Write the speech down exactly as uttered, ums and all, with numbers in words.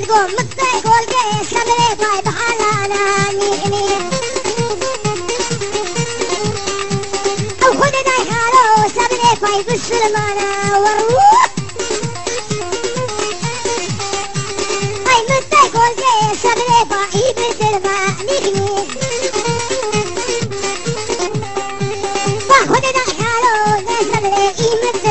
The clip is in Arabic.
يقول متى يقول جاي سبري باي بحالانا نيني أو خد داي خالو سبري باي بالسلمانا وروح أي متى يقول جاي سبري باي بالدرما نيني خد داي خالو سبري إيمتى